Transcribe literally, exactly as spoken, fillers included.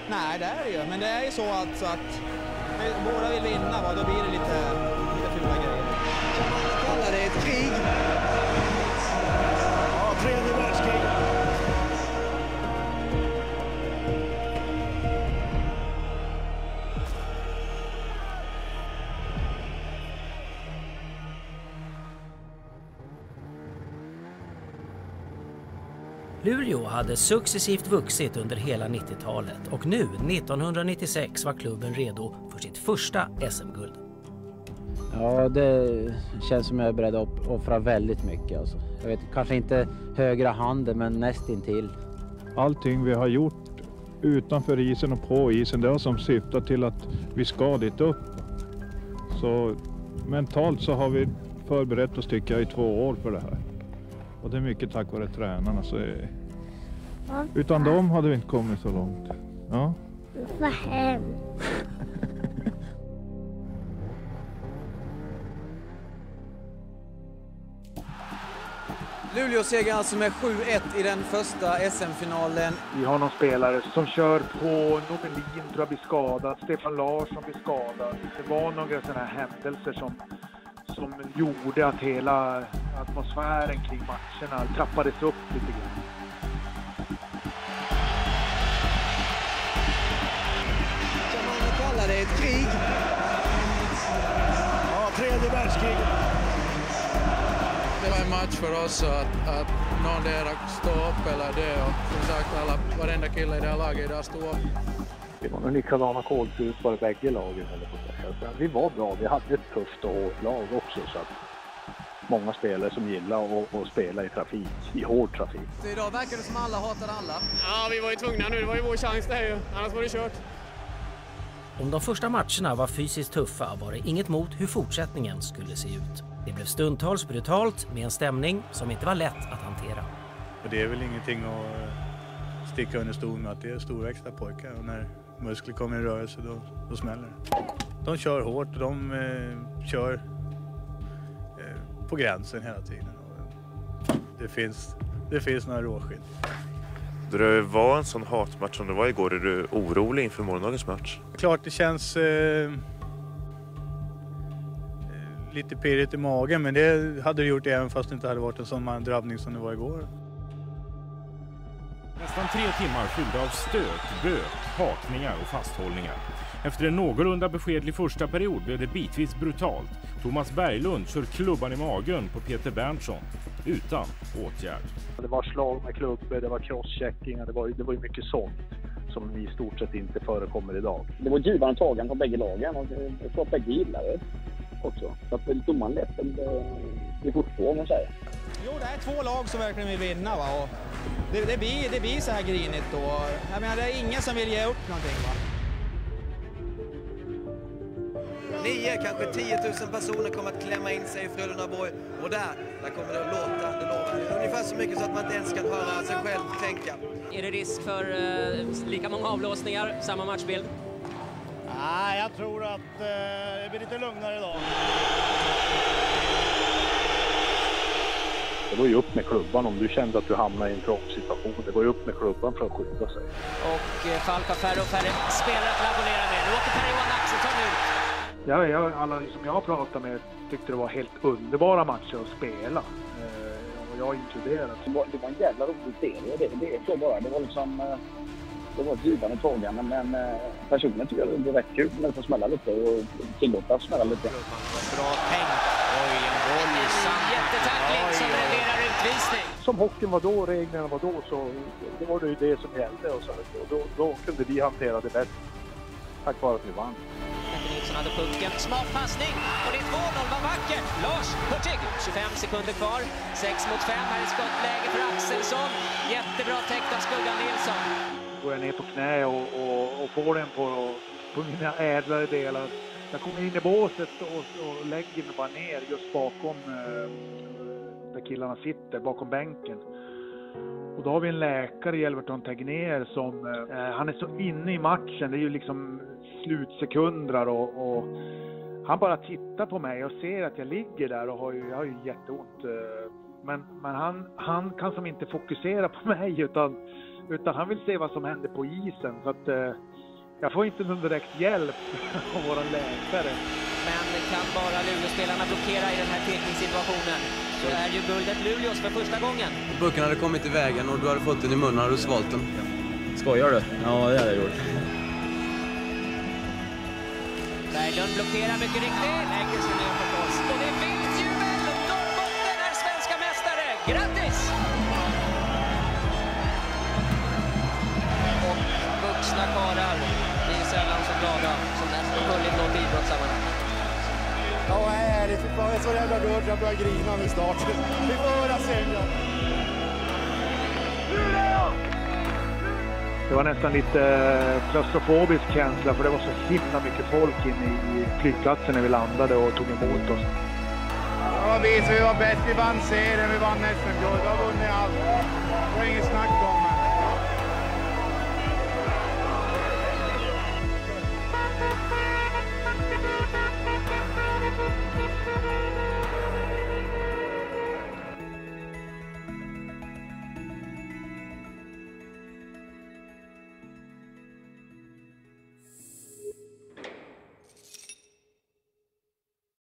Nej, det är det ju. Men det är ju så att, så att båda vill vinna, va? Då blir det lite, lite fula grejer. Man kallar det ett krig. Ja, tredje världskrig. Luleå hade successivt vuxit under hela nittiotalet och nu, nittonhundranittiosex, var klubben redo för sitt första S M-guld. Ja, det känns som jag är beredd att offra väldigt mycket. Alltså. Jag vet, kanske inte högra handen, men nästintill. Allting vi har gjort utanför isen och på isen, det har som syftat till att vi ska dit upp. Så mentalt så har vi förberett oss, tycker jag, i två år för det här. Och det är mycket tack vare tränarna. Så är... Utan dem hade vi inte kommit så långt. Ja. Vad hemskt. Luleå seger alltså med sju ett i den första S M-finalen. Vi har någon spelare som kör på, Nomelin tror jag blir skadad, Stefan Larsson blir skadad. Det var några sådana här händelser som, som gjorde att hela atmosfären kring matcherna trappades upp lite grann. Kan man kalla det ett krig? Ja, tredje världskrig. Det var en match för oss att, att någon där stå upp eller det, och som sagt alla, varenda kille i det här laget idag stod upp. Det var nog likadana kolsut på bägge lagen. Eller på det. Vi var bra, vi hade ett tufft och hårt lag också, så att många spelare som gillar att, att spela i trafik, i hård trafik. Så idag verkar det som alla hatar alla. Ja, vi var ju tvungna nu, det var ju vår chans det här ju, annars var det kört. Om de första matcherna var fysiskt tuffa var det inget mot hur fortsättningen skulle se ut. Det blev stundtals brutalt med en stämning som inte var lätt att hantera. Och det är väl ingenting att sticka under stol med att det är storväxta pojkar, och när muskler kommer i rörelse då, då smäller det. De kör hårt och de eh, kör eh, på gränsen hela tiden. Och det, finns, det finns några råskinn. Då det var en sån hatmatch som det var igår, är du orolig inför morgondagens match? Klart det känns eh, lite pirrigt i magen, men det hade det gjort även fast det inte hade varit en sån drabbning som det var igår. Nästan tre timmar fyllda av stök, böt, hakningar och fasthållningar. Efter en någorlunda beskedlig första period blev det bitvis brutalt. Thomas Berglund kör klubban i magen på Peter Berntsson utan åtgärd. Det var slag med klubbor, det var crosschecking, det var, det var ju mycket sånt som i stort sett inte förekommer idag. Det var givande tagen på bägge lagen, och jag tror att bägge gillar det också. Så att domaren lätt det fortgår, om man säger. Jo, det är två lag som verkligen vill vinna, va? Och det, det, blir, det blir så här grinigt då. Jag menar, det är ingen som vill ge upp någonting, va? Nio, kanske tiotusen personer kommer att klämma in sig i Frölundaborg. Och där, där kommer det att låta, det lovar. Ungefär så mycket så att man inte ens kan höra sig själv tänka. Är det risk för eh, lika många avblåsningar, samma matchbild? Nej, jag tror att eh, det blir lite lugnare idag. Det var ju upp med klubban om du kände att du hamnade i en trång situation. Det var ju upp med klubban för att skydda sig. Och eh, Falk har färre och färre spelare att laborera med. Nu åker Per-Johan Axelsson ut. Ja, jag, alla som jag har pratat med tyckte det var helt underbara matcher att spela. Eh, och jag inkluderat. Det var, det var en jävla rolig serie, det, det är så bara. Det var liksom... Eh, det var ett givande tagande, men eh, personligen tycker jag det är rätt kul när det får smälla lite och tillåta smälla lite. Bra tänkt. Oj, en våldsam jättetackling som renderar utvisning. Som hockeyn var då, reglerna var då, så det var det ju det som gällde. Och så, och då, då kunde vi hantera det bäst. Tack vare att vi vann. Petter Nilsson hade pucken. Smart passning. Och det är två noll. Var vackert. Lars Hurtig. tjugofem sekunder kvar. sex mot fem. Här är skottläge för Axelsson. Jättebra täckt av Skuggan Nilsson. Går jag ner på knä och, och, och får den på, på mina ädlare delar. Jag kommer in i båset och, och lägger mig bara ner just bakom eh, där killarna sitter, bakom bänken. Och då har vi en läkare i Elverton Tegnér som, eh, han är så inne i matchen, det är ju liksom slutsekunder och, och han bara tittar på mig och ser att jag ligger där och har ju, jag har ju jätteont. Eh, men men han, han kan som inte fokusera på mig utan, utan han vill se vad som händer på isen. Så att, eh, jag får inte någon direkt hjälp av våra läkare. Men kan bara Luleå-spelarna blockera i den här tekningssituationen så är ju guldet Luleås för första gången. Burken hade kommit i vägen och du hade fått den i munnen, hade du svalt den. Skojar du? Ja, det hade jag gjort. Berglund blockerar mycket riktigt. Lägger sig ner förstås. Och det är vilt jubel. Norrbotten är svenska mästare. Grattis! Och vuxna karlar blir sällan så glada som den som vunnit något idrottssammanhang. Ja, vad är det? Jag är så jävla rörd. Jag börjar grina nu snart. Vi får höra sen, ja. Det var nästan lite klaustrofobisk känsla för det var så himla mycket folk inne i flygplatsen när vi landade och tog emot oss. Ja, vi, vi var bäst. Vi vann serien, vi vann S M-guld. Vi har vunnit allt. Det var inget snack om.